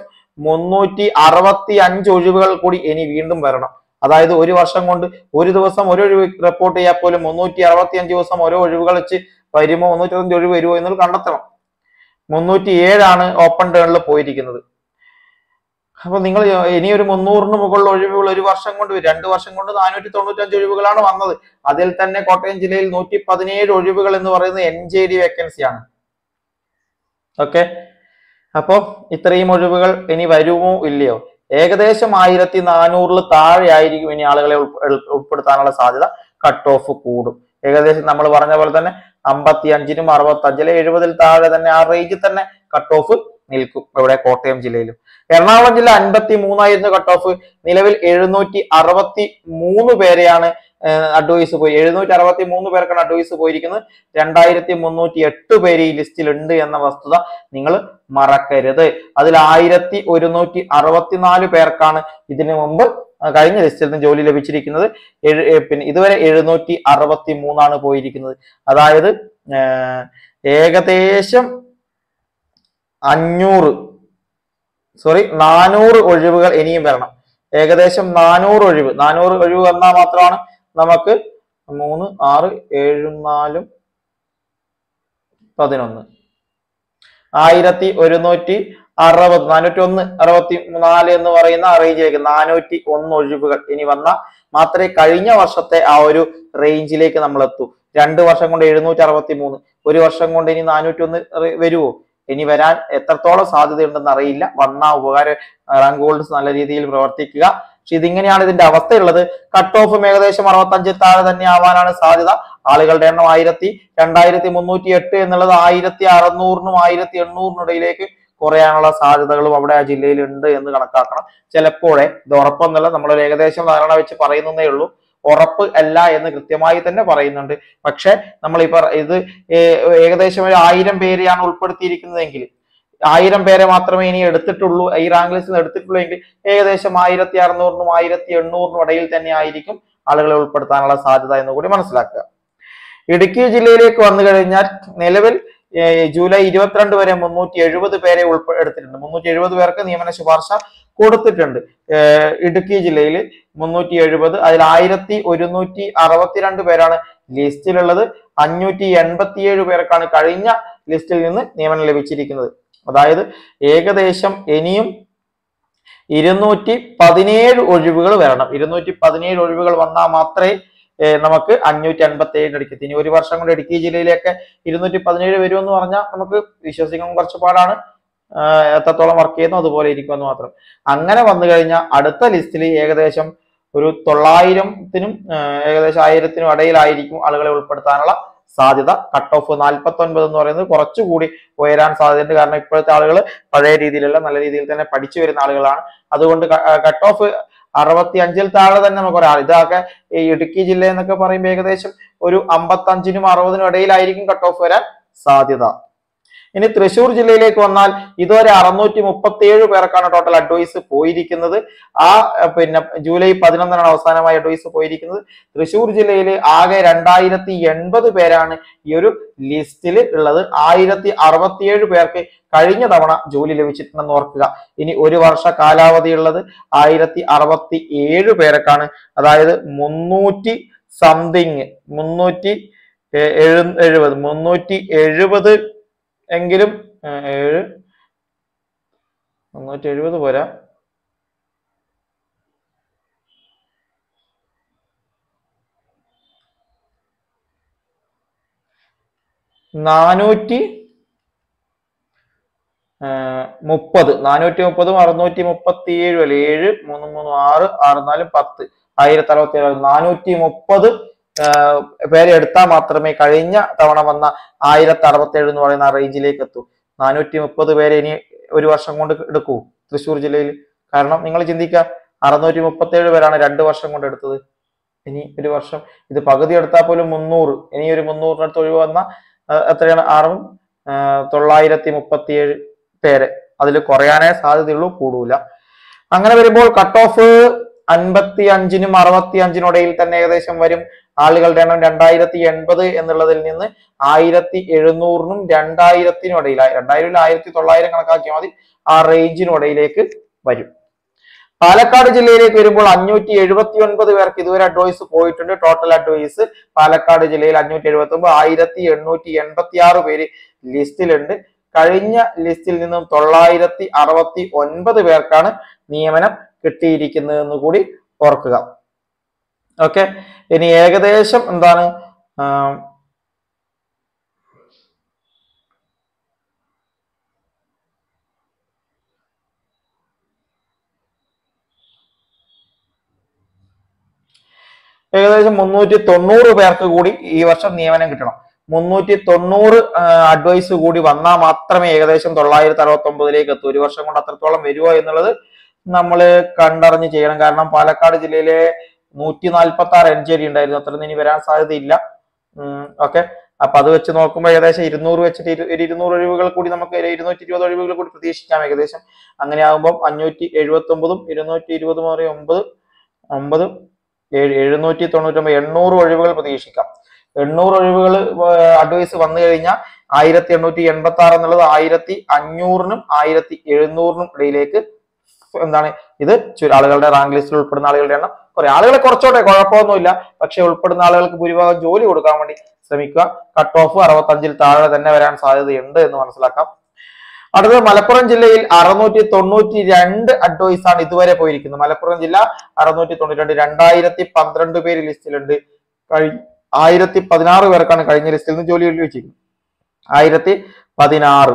365 ഒഴിവുകൾ കൂടി ഇനി വീണ്ടും വരണം. അതായത് ഒരു വർഷം കൊണ്ട് ഒരു ദിവസം ഒരു ഒഴിവ് റിപ്പോർട്ട് ചെയ്യാൻ പോലും 365 ദിവസം ഓരോ ഒഴിവുകൾ വെച്ച് വരുമോ, 325 ഒഴിവ് വരുമോ എന്നത് കണ്ടെത്തണം. 307 ആണ് ഓപ്പൺ ടേണിൽ പോയിരിക്കുന്നത്. അപ്പൊ നിങ്ങൾ ഇനി ഒരു 300-ന് മുകളിൽ ഒഴിവുകൾ ഒരു വർഷം കൊണ്ട് 2 വർഷം കൊണ്ട് 495 ഒഴിവുകളാണ് വന്നത്. അതിൽ തന്നെ കോട്ടയം ജില്ലയിൽ 117 ഒഴിവുകൾ എന്ന് പറയുന്നത് NJD വേക്കൻസിയാണ്. ഓക്കെ, അപ്പോ ഇത്രയും ഒഴിവുകൾ ഇനി വരുമോ ഇല്ലയോ? ഏകദേശം 1400-ൽ താഴെ ആയിരിക്കും ഇനി ആളുകളെ ഉൾപ്പെടുത്താനുള്ള സാധ്യത. കട്ട് ഓഫ് കൂടും. ഏകദേശം നമ്മൾ പറഞ്ഞ പോലെ തന്നെ 55-നും 65, 70-ൽ താഴെ തന്നെ ആ റേഞ്ചിൽ തന്നെ കട്ട് ഓഫ് നിൽക്കും ഇവിടെ കോട്ടയം ജില്ലയിലും. എറണാകുളം ജില്ല 53 ആയിരുന്നു കട്ട് ഓഫ്. നിലവിൽ 763 പേരെയാണ് അഡ്വൈസ് പോയി. 763 പേർക്കാണ് അഡ്വൈസ് പോയിരിക്കുന്നത്. 2308 പേര് ഈ ലിസ്റ്റിൽ ഉണ്ട് എന്ന വസ്തുത നിങ്ങൾ മറക്കരുത്. അതിൽ 1164 പേർക്കാണ് ഇതിനു മുമ്പ് കഴിഞ്ഞ ലിസ്റ്റിൽ നിന്ന് ജോലി ലഭിച്ചിരിക്കുന്നത്. ഇതുവരെ 763 ആണ് പോയിരിക്കുന്നത്. അതായത് ഏകദേശം 400 ഒഴിവുകൾ ഇനിയും വരണം. ഏകദേശം 400 ഒഴിവ് വന്നാൽ മാത്രമാണ് നമുക്ക് 3, 6, 7, 4, 11 1160 464 എന്ന് പറയുന്ന റേഞ്ചിലേക്ക് 401 ഒഴിവുകൾ ഇനി വന്നാൽ മാത്രമേ കഴിഞ്ഞ വർഷത്തെ ആ ഒരു റേഞ്ചിലേക്ക് നമ്മൾ എത്തൂ. 2 വർഷം കൊണ്ട് 763, ഒരു വർഷം കൊണ്ട് ഇനി 401 വരുമോ? ഇനി വരാൻ എത്രത്തോളം സാധ്യതയുണ്ടെന്ന് അറിയില്ല. വന്ന ഉപകാരം റാങ്ക് ഹോൾഡേഴ്സ് നല്ല രീതിയിൽ പ്രവർത്തിക്കുക. പക്ഷെ ഇതിങ്ങനെയാണ് ഇതിന്റെ അവസ്ഥയുള്ളത്. കട്ട് ഓഫും ഏകദേശം 65 താഴെ തന്നെ ആവാനാണ് സാധ്യത. ആളുകളുടെ എണ്ണം 2308 എന്നുള്ളത് 1600-നും 1800-നും ഇടയിലേക്ക് കുറയാനുള്ള സാധ്യതകളും അവിടെ ആ ജില്ലയിൽ ഉണ്ട് എന്ന് കണക്കാക്കണം. ചിലപ്പോഴേ ഇത് ഉറപ്പൊന്നല്ല, നമ്മളൊരു ഏകദേശം ധാരണ വെച്ച് പറയുന്നതേ ഉള്ളൂ. ഉറപ്പ് അല്ല എന്ന് കൃത്യമായി തന്നെ പറയുന്നുണ്ട്. പക്ഷെ നമ്മളിപ്പോ ഇത് ഏകദേശം ഒരു 1000 പേരെയാണ് ഉൾപ്പെടുത്തിയിരിക്കുന്നതെങ്കിൽ 1000 പേരെ മാത്രമേ ഇനി എടുത്തിട്ടുള്ളൂ, ഈ റാങ്ക് ലിസ്റ്റിൽ എടുത്തിട്ടുള്ളൂ എങ്കിൽ ഏകദേശം 1600-നും 1800-നും ഇടയിൽ തന്നെ ആയിരിക്കും ആളുകളെ ഉൾപ്പെടുത്താനുള്ള സാധ്യത എന്ന് കൂടി മനസ്സിലാക്കുക. ഇടുക്കി ജില്ലയിലേക്ക് വന്നു കഴിഞ്ഞാൽ നിലവിൽ ജൂലൈ 22 വരെ 370 പേരെ എടുത്തിട്ടുണ്ട്. 370 പേർക്ക് നിയമന ശുപാർശ കൊടുത്തിട്ടുണ്ട്. ഇടുക്കി ജില്ലയിൽ 370, അതിൽ 1162 പേരാണ് ലിസ്റ്റിലുള്ളത്. 587 പേർക്കാണ് കഴിഞ്ഞ ലിസ്റ്റിൽ നിന്ന് നിയമനം ലഭിച്ചിരിക്കുന്നത്. അതായത് ഏകദേശം ഇനിയും 217 ഒഴിവുകൾ വരണം. 217 ഒഴിവുകൾ വന്നാൽ മാത്രമേ നമുക്ക് 587 എടുക്കത്തി. ഇനി ഒരു വർഷം കൊണ്ട് ഇടുക്കി ജില്ലയിലേക്ക് 217 വരുമെന്ന് പറഞ്ഞാൽ നമുക്ക് വിശ്വസിക്കാൻ കുറച്ച് പാടാണ്. എത്രത്തോളം വർക്ക് ചെയ്യുന്നു അതുപോലെ ഇരിക്കുമെന്ന് മാത്രം. അങ്ങനെ വന്നു കഴിഞ്ഞാൽ അടുത്ത ലിസ്റ്റിൽ ഏകദേശം ഒരു 900-നും ഏകദേശം 1000-നും ഇടയിലായിരിക്കും ആളുകളെ ഉൾപ്പെടുത്താനുള്ള സാധ്യത. കട്ട് ഓഫ് 49 എന്ന് പറയുന്നത് കുറച്ചുകൂടി ഉയരാൻ സാധ്യതയുണ്ട്. കാരണം ഇപ്പോഴത്തെ ആളുകൾ പഴയ രീതിയിലുള്ള നല്ല രീതിയിൽ തന്നെ പഠിച്ചു വരുന്ന ആളുകളാണ്. അതുകൊണ്ട് കട്ട് ഓഫ് 65-ൽ താഴെ തന്നെ നമുക്ക് പറയാം. ഇതൊക്കെ ഈ ഇടുക്കി ജില്ല എന്നൊക്കെ പറയുമ്പോൾ ഏകദേശം ഒരു 55-നും 60-നും ഇടയിലായിരിക്കും കട്ട് ഓഫ് വരാൻ സാധ്യത. ഇനി തൃശ്ശൂർ ജില്ലയിലേക്ക് വന്നാൽ ഇതുവരെ 637 പേർക്കാണ് ടോട്ടൽ അഡ്വൈസ് പോയിരിക്കുന്നത്. ജൂലൈ 11-നാണ് അവസാനമായി അഡ്വൈസ് പോയിരിക്കുന്നത്. തൃശ്ശൂർ ജില്ലയിൽ ആകെ 2080 പേരാണ് ഈ ഒരു ലിസ്റ്റിൽ ഉള്ളത്. 1067 പേർക്ക് കഴിഞ്ഞ തവണ ജോലി ലഭിച്ചിട്ടുണ്ടെന്ന് ഓർക്കുക. ഇനി ഒരു വർഷ കാലാവധി ഉള്ളത് 1067 പേർക്കാണ്. അതായത് 370 എങ്കിലും 370 പോരാ, 430, 430-ഉം 637 അല്ലെ, 7, 3, 3, 6, 6, 4, 10, 1067, 430 പേരെ എടുത്താൽ മാത്രമേ കഴിഞ്ഞ തവണ വന്ന 1067 എന്ന് പറയുന്ന റേഞ്ചിലേക്ക് എത്തൂ. 430 പേരെ ഇനി ഒരു വർഷം കൊണ്ട് എടുക്കൂ തൃശ്ശൂർ ജില്ലയിൽ. കാരണം നിങ്ങൾ ചിന്തിക്കുക, 637 പേരാണ് 2 വർഷം കൊണ്ട് എടുത്തത്. ഇനി ഒരു വർഷം ഇത് പകുതി എടുത്താൽ പോലും 300, ഇനി ഒരു 300-നടുത്ത് ഒഴിവ് വന്ന എത്രയാണ്? 937 പേരെ. അതിൽ കുറയാനേ സാധ്യതയുള്ളൂ, കൂടൂല. അങ്ങനെ വരുമ്പോൾ കട്ട് ഓഫ് 55-നും 65-നും ഇടയിൽ തന്നെ ഏകദേശം വരും. ആളുകളുടെ എണ്ണം 2080 എന്നുള്ളതിൽ നിന്ന് 1700-നും 2000-നും ഇടയിലായി, 2000-ൽ 1900 കണക്കാക്കിയാൽ മതി, ആ റേഞ്ചിനും ഇടയിലേക്ക് വരും. പാലക്കാട് ജില്ലയിലേക്ക് വരുമ്പോൾ 579 പേർക്ക് ഇതുവരെ അഡ്വൈസ് പോയിട്ടുണ്ട്. ടോട്ടൽ അഡ്വൈസ് പാലക്കാട് ജില്ലയിൽ 579, 1886 പേര് ലിസ്റ്റിലുണ്ട്. കഴിഞ്ഞ ലിസ്റ്റിൽ നിന്നും 969 പേർക്കാണ് നിയമനം കിട്ടിയിരിക്കുന്നതെന്ന് കൂടി ഓർക്കുക. ഓക്കെ, ഇനി ഏകദേശം എന്താണ് ഏകദേശം 390 പേർക്ക് കൂടി ഈ വർഷം നിയമനം കിട്ടണം. 390 അഡ്വൈസ് കൂടി വന്നാൽ മാത്രമേ ഏകദേശം 969-ലേക്ക് എത്തൂ. ഒരു വർഷം കൊണ്ട് അത്രത്തോളം വരുമോ എന്നുള്ളത് നമ്മൾ കണ്ടറിഞ്ഞ് ചെയ്യണം. കാരണം പാലക്കാട് ജില്ലയിലെ 146 NJD ഉണ്ടായിരുന്നു, അത്രയൊന്നും ഇനി വരാൻ സാധ്യതയില്ല. ഓക്കെ, അപ്പൊ അത് വെച്ച് നോക്കുമ്പോൾ ഏകദേശം 200 വെച്ചിട്ട് 200 ഒഴിവുകൾ കൂടി നമുക്ക് 220 ഒഴിവുകൾ കൂടി പ്രതീക്ഷിക്കാം ഏകദേശം. അങ്ങനെ ആകുമ്പോൾ 579-ഉം 220-ഉം 9, 9, 799, 800 ഒഴിവുകൾ പ്രതീക്ഷിക്കാം. 800 ഒഴിവുകൾ അഡ്വൈസ് വന്നു കഴിഞ്ഞാൽ 1886 എന്നുള്ളത് 1500നും 1700നും ഇടയിലേക്ക് എന്താണ് ഇത് ആളുകളുടെ റാങ്ക് ലിസ്റ്റിൽ ഉൾപ്പെടുന്ന ആളുകളുടെ എണ്ണം കുറെ ആളുകളെ കുറച്ചോട്ടെ, കുഴപ്പമൊന്നുമില്ല. പക്ഷെ ഉൾപ്പെടുന്ന ആളുകൾക്ക് ഭൂരിഭാഗം ജോലി കൊടുക്കാൻ വേണ്ടി ശ്രമിക്കുക. കട്ട് ഓഫ് 65ൽ താഴെ തന്നെ വരാൻ സാധ്യതയുണ്ട് എന്ന് മനസ്സിലാക്കാം. അടുത്തത് മലപ്പുറം ജില്ലയിൽ 692 അഡ്വൈസ് ആണ് ഇതുവരെ പോയിരിക്കുന്നത്. മലപ്പുറം ജില്ല 692, 2012 പേര് ലിസ്റ്റിലുണ്ട്. 1016 പേർക്കാണ് കഴിഞ്ഞ ലിസ്റ്റിൽ നിന്ന് ജോലി വെച്ചിരിക്കുന്നത്. 1016.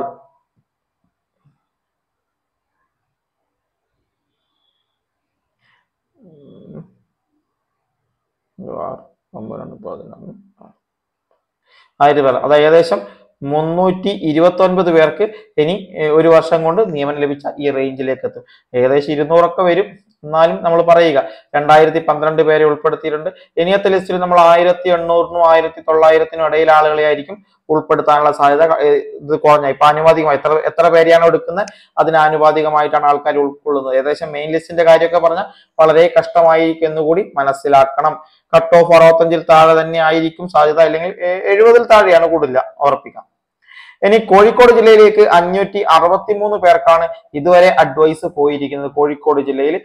അത് ഏകദേശം 329 പേർക്ക് ഇനി ഒരു വർഷം കൊണ്ട് നിയമനം ലഭിച്ച ഈ റേഞ്ചിലേക്ക് എത്തും. ഏകദേശം 200 വരും. എന്നാലും നമ്മൾ പറയുക 2012 പേരെ ഉൾപ്പെടുത്തിയിട്ടുണ്ട്. ഇനിയത്തെ ലിസ്റ്റിൽ നമ്മൾ 1800നും 1900നും ഇടയിൽ ആളുകളെ ആയിരിക്കും ഉൾപ്പെടുത്താനുള്ള സാധ്യത. ഇത് കുറഞ്ഞ ഇപ്പൊ ആനുപാതികമായി എത്ര പേരെയാണ് എടുക്കുന്നത് അതിന് ആനുപാതികമായിട്ടാണ് ആൾക്കാർ ഉൾക്കൊള്ളുന്നത്. ഏകദേശം മെയിൻ ലിസ്റ്റിന്റെ കാര്യമൊക്കെ പറഞ്ഞാൽ വളരെ കഷ്ടമായിരിക്കും എന്നുകൂടി മനസ്സിലാക്കണം. കട്ട് ഓഫ് 65ൽ താഴെ തന്നെ ആയിരിക്കും സാധ്യത, അല്ലെങ്കിൽ 70ൽ താഴെയാണ് കൂടുതൽ ഉറപ്പിക്കാം. ഇനി കോഴിക്കോട് ജില്ലയിലേക്ക് 563 പേർക്കാണ് ഇതുവരെ അഡ്വൈസ് പോയിരിക്കുന്നത്. കോഴിക്കോട് ജില്ലയിൽ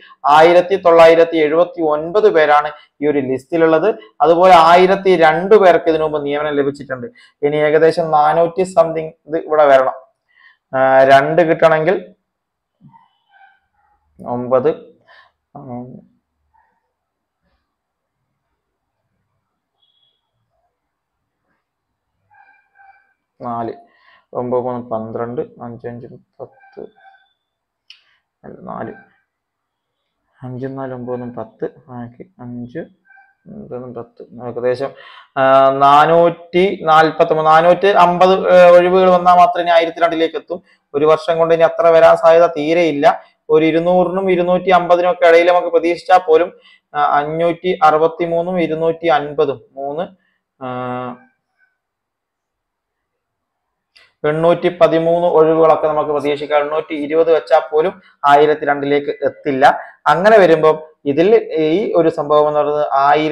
1979 പേരാണ് ഈ ഒരു ലിസ്റ്റിലുള്ളത്. അതുപോലെ 1002 പേർക്ക് ഇതിനു മുമ്പ് നിയമനം ലഭിച്ചിട്ടുണ്ട്. ഇനി ഏകദേശം 400 സംതിങ് ഇത് ഇവിടെ വരണം. 2 കിട്ടണമെങ്കിൽ 9 4 9 3 12 5 5 10 4 5 4 9 10 5 5 10 ഏകദേശം 450 ഒഴിവുകൾ വന്നാൽ മാത്രമേ 1002ലേക്ക് എത്തും. ഒരു വർഷം കൊണ്ട് ഇനി അത്ര വരാൻ സാധ്യത തീരെയില്ല. ഒരു 200നും 250നും ഒക്കെ ഇടയിൽ നമുക്ക് പ്രതീക്ഷിച്ചാൽ പോലും 563നും 250 813 ഒഴിവുകളൊക്കെ നമുക്ക് പ്രതീക്ഷിക്കാം. 820 വെച്ചാൽ പോലും 1002ലേക്ക് എത്തില്ല. അങ്ങനെ വരുമ്പോൾ ഇതിൽ ഈ ഒരു സംഭവം എന്ന് പറയുന്നത്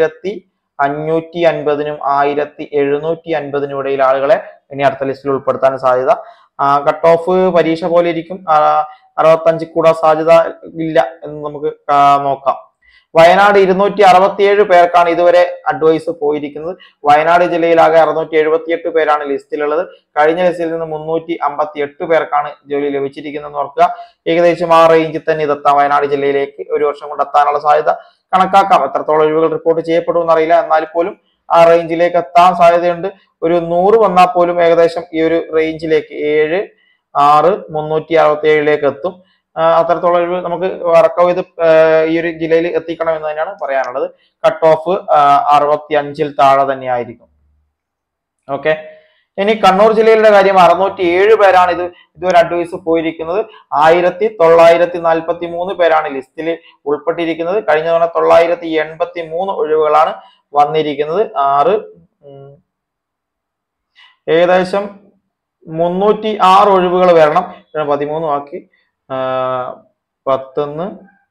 1550നും 1750നും ഇടയിൽ ആളുകളെ ഇനി അടുത്ത ലിസ്റ്റിൽ ഉൾപ്പെടുത്താൻ സാധ്യത. കട്ട് ഓഫ് പരീക്ഷ പോലെ ഇരിക്കും. 65 കൂടാൻ സാധ്യത ഇല്ല എന്ന് നമുക്ക് നോക്കാം. വയനാട് 267 പേർക്കാണ് ഇതുവരെ അഡ്വൈസ് പോയിരിക്കുന്നത്. വയനാട് ജില്ലയിലാകെ 678 പേരാണ് ലിസ്റ്റിലുള്ളത്. കഴിഞ്ഞ ലിസ്റ്റിൽ നിന്ന് 358 പേർക്കാണ് ജോലി ലഭിച്ചിരിക്കുന്നത് ഓർക്കുക. ഏകദേശം ആ റേഞ്ചിൽ തന്നെ ഇതെത്താം. വയനാട് ജില്ലയിലേക്ക് ഒരു വർഷം കൊണ്ട് എത്താനുള്ള സാധ്യത കണക്കാക്കാം. എത്രത്തോളം ഒഴിവുകൾ റിപ്പോർട്ട് ചെയ്യപ്പെടുമെന്ന് അറിയില്ല. എന്നാൽ പോലും ആ റേഞ്ചിലേക്ക് എത്താൻ സാധ്യതയുണ്ട്. ഒരു 100 വന്നാൽ പോലും ഏകദേശം ഈ ഒരു റേഞ്ചിലേക്ക് 7 6 367ലേക്ക് എത്തും. അത്രത്തോളം ഒഴിവ് നമുക്ക് വർക്കൗട്ട് ചെയ്ത് ഈ ഒരു ജില്ലയിൽ എത്തിക്കണം എന്ന് തന്നെയാണ് പറയാനുള്ളത്. കട്ട് ഓഫ് 65ൽ താഴെ തന്നെ ആയിരിക്കും. ഓക്കെ. ഇനി കണ്ണൂർ ജില്ലയിലെ കാര്യം 607 പേരാണ് ഇതുവരെ അഡ്വൈസ് പോയിരിക്കുന്നത്. 1943 പേരാണ് ലിസ്റ്റിൽ ഉൾപ്പെട്ടിരിക്കുന്നത്. കഴിഞ്ഞ തവണ 983 ഒഴിവുകളാണ് വന്നിരിക്കുന്നത്. ഏകദേശം 306 ഒഴിവുകൾ വരണം. 13 ആക്കി 10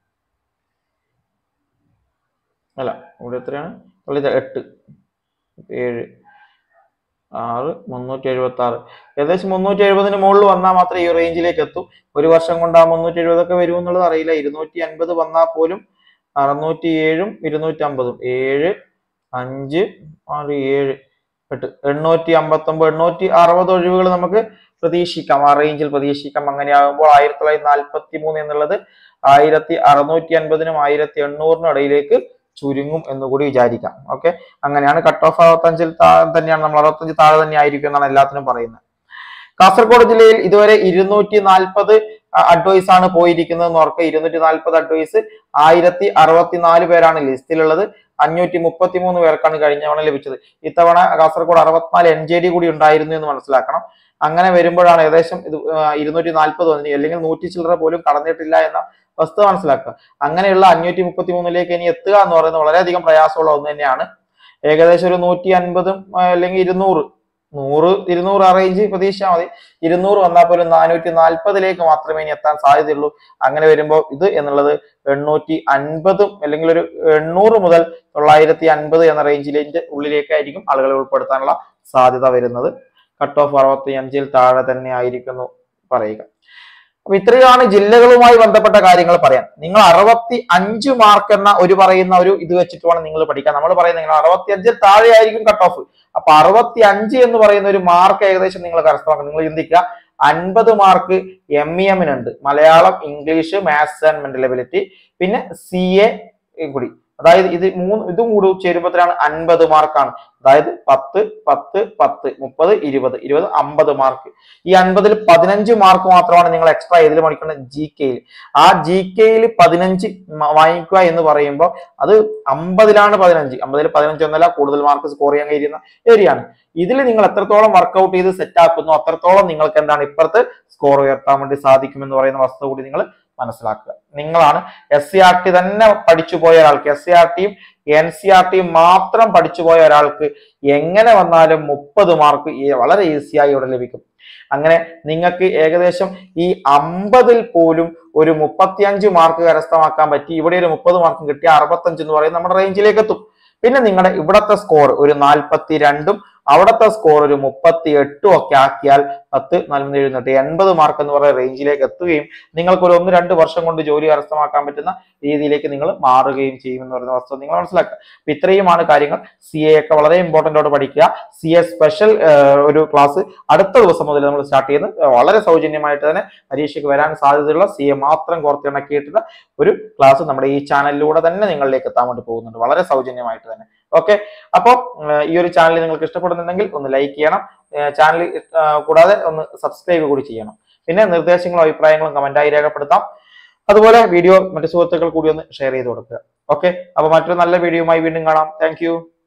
അല്ല ഇവിടെ എത്രയാണ് 8 7 6 376 ഏകദേശം 370ന് മുകളിൽ വന്നാൽ മാത്രമേ ഈ റേഞ്ചിലേക്ക് എത്തൂ. ഒരു വർഷം കൊണ്ട് ആ 370 ഒക്കെ വരുമെന്നുള്ളത് അറിയില്ല. 250 വന്നാൽ പോലും 607ഉം 250ഉം 7 5 6 7 8 859 860 ഒഴിവുകൾ നമുക്ക് പ്രതീക്ഷിക്കാം. ആ റേഞ്ചിൽ പ്രതീക്ഷിക്കാം. അങ്ങനെയാകുമ്പോൾ 1943 എന്നുള്ളത് 1650നും 1800നും ഇടയിലേക്ക് ചുരുങ്ങും എന്നുകൂടി വിചാരിക്കാം. ഓക്കെ. അങ്ങനെയാണ് കട്ട് ഓഫ് 65ൽ തന്നെയാണ്. നമ്മൾ 65 താഴെ തന്നെ ആയിരിക്കും എന്നാണ് എല്ലാത്തിനും പറയുന്നത്. കാസർഗോഡ് ജില്ലയിൽ ഇതുവരെ 240 അഡ്വൈസ് ആണ് പോയിരിക്കുന്നത് എന്ന് ഓർക്കുക. 240 അഡ്വൈസ് 1064 പേരാണ് ലിസ്റ്റിലുള്ളത്. 533 പേർക്കാണ് കഴിഞ്ഞ തവണ ലഭിച്ചത്. ഇത്തവണ കാസർഗോഡ് 64 NJD കൂടി ഉണ്ടായിരുന്നു എന്ന് മനസ്സിലാക്കണം. അങ്ങനെ വരുമ്പോഴാണ് ഏകദേശം 240 വന്നത്. അല്ലെങ്കിൽ 100 ചില്ലറ പോലും കടന്നിട്ടില്ല എന്ന വസ്തുത മനസ്സിലാക്കുക. അങ്ങനെയുള്ള 533ലേക്ക് ഇനി എത്തുക എന്ന് പറയുന്നത് വളരെയധികം പ്രയാസമുള്ള ഒന്ന് തന്നെയാണ്. ഏകദേശം ഒരു 150 അല്ലെങ്കിൽ 200 100 200 ആ റേഞ്ച് പ്രതീക്ഷിച്ചാൽ മതി. 200 വന്നാൽ പോലും 440 മാത്രമേ ഇനി എത്താൻ സാധ്യതയുള്ളൂ. അങ്ങനെ വരുമ്പോൾ ഇത് എന്നുള്ളത് 850 അല്ലെങ്കിൽ ഒരു 800 മുതൽ 950 എന്ന റേഞ്ചിലേക്ക് ഉള്ളിലേക്കായിരിക്കും ആളുകളെ ഉൾപ്പെടുത്താനുള്ള സാധ്യത വരുന്നത്. കട്ട് ഓഫ് 65 താഴെ തന്നെ ആയിരിക്കുന്നു പറയുക. അപ്പൊ ഇത്രയാണ് ജില്ലകളുമായി ബന്ധപ്പെട്ട കാര്യങ്ങൾ പറയാൻ. നിങ്ങൾ 65 മാർക്ക് എന്ന പറയുന്ന ഒരു ഇത് വെച്ചിട്ട് വേണം നിങ്ങൾ പഠിക്കാൻ. നമ്മൾ പറയുന്നത് നിങ്ങൾ 65 താഴെ ആയിരിക്കും കട്ട് ഓഫ്. അപ്പൊ 65 എന്ന് പറയുന്ന ഒരു മാർക്ക് ഏകദേശം നിങ്ങൾ കരസ്ഥമാക്കണം. നിങ്ങൾ ചിന്തിക്കുക, 50 മാർക്ക് MEM-നുണ്ട്, Malayalam, English, maths and mental ability, പിന്നെ CA കൂടി. അതായത് ഇതും കൂടി ചേരുമ്പോഴാണ് 50 മാർക്കാണ്. അതായത് 10 10 10 30 20 20 50 മാർക്ക്. ഈ 50-ൽ 15 മാർക്ക് മാത്രമാണ് നിങ്ങൾ എക്സ്ട്രാ ഇതിൽ പഠിക്കുന്നത് GK-യിൽ. ആ GK-യിൽ 15 വാങ്ങിക്കുക എന്ന് പറയുമ്പോൾ അത് 50-ലാണ് 15. 50-ൽ 15 ഒന്നല്ല, കൂടുതൽ മാർക്ക് സ്കോർ ചെയ്യാൻ കഴിയുന്ന ഏരിയയാണ്. ഇതിൽ നിങ്ങൾ എത്രത്തോളം വർക്ക്ഔട്ട് ചെയ്ത് സെറ്റ് ആക്കുന്നു അത്രത്തോളം നിങ്ങൾക്ക് എന്താണ് ഇപ്പുറത്ത് സ്കോർ ഉയർത്താൻ വേണ്ടി സാധിക്കുമെന്ന് പറയുന്ന വസ്തുത കൂടി നിങ്ങൾ മനസ്സിലാക്കുക. നിങ്ങളാണ് SCRT തന്നെ പഠിച്ചു പോയ ഒരാൾക്ക്, SCRTയും NCRTയും മാത്രം പഠിച്ചു പോയ ഒരാൾക്ക് എങ്ങനെ വന്നാലും 30 മാർക്ക് വളരെ ഈസിയായി ഇവിടെ ലഭിക്കും. അങ്ങനെ നിങ്ങൾക്ക് ഏകദേശം ഈ 50-ൽ പോലും ഒരു 35 മാർക്ക് കരസ്ഥമാക്കാൻ പറ്റി. ഇവിടെ ഒരു 30 മാർക്ക് കിട്ടിയ 65 എന്ന് പറയുന്നത് നമ്മുടെ റേഞ്ചിലേക്ക് എത്തും. പിന്നെ നിങ്ങളുടെ ഇവിടത്തെ സ്കോർ ഒരു 42-ഉം അവിടത്തെ സ്കോർ ഒരു 38 ഒക്കെ ആക്കിയാൽ 10 47 80 മാർക്ക് എന്ന് പറയുന്ന റേഞ്ചിലേക്ക് എത്തുകയും നിങ്ങൾക്ക് ഒരു 1-2 വർഷം കൊണ്ട് ജോലി കരസ്ഥമാക്കാൻ പറ്റുന്ന രീതിയിലേക്ക് നിങ്ങൾ മാറുകയും ചെയ്യുമെന്ന് പറയുന്ന വസ്തുത നിങ്ങൾ മനസ്സിലാക്കുക. അപ്പൊ ഇത്രയുമാണ് കാര്യങ്ങൾ. CA ഒക്കെ വളരെ ഇമ്പോർട്ടന്റ് ആയിട്ട് പഠിക്കുക. CA സ്പെഷ്യൽ ഒരു ക്ലാസ് അടുത്ത ദിവസം മുതൽ നമ്മൾ സ്റ്റാർട്ട് ചെയ്യുന്നത്. വളരെ സൗജന്യമായിട്ട് തന്നെ പരീക്ഷയ്ക്ക് വരാൻ സാധ്യതയുള്ള CA മാത്രം കോർത്തിണക്കിയിട്ടുള്ള ഒരു ക്ലാസ് നമ്മുടെ ഈ ചാനലിലൂടെ തന്നെ നിങ്ങളിലേക്ക് എത്താൻ വേണ്ടി പോകുന്നുണ്ട്, വളരെ സൗജന്യമായിട്ട് തന്നെ. ഓക്കെ, അപ്പോൾ ഈ ഒരു ചാനൽ നിങ്ങൾക്ക് ഇഷ്ടപ്പെടുന്നുണ്ടെങ്കിൽ ഒന്ന് ലൈക്ക് ചെയ്യണം. ചാനൽ കൂടാതെ ഒന്ന് സബ്സ്ക്രൈബ് കൂടി ചെയ്യണം. പിന്നെ നിർദ്ദേശങ്ങളും അഭിപ്രായങ്ങളും കമന്റായി രേഖപ്പെടുത്താം. അതുപോലെ വീഡിയോ മറ്റു സുഹൃത്തുക്കൾ കൂടി ഒന്ന് ഷെയർ ചെയ്ത് കൊടുക്കുക. ഓക്കെ, അപ്പൊ മറ്റൊരു നല്ല വീഡിയോയുമായി വീണ്ടും കാണാം. താങ്ക്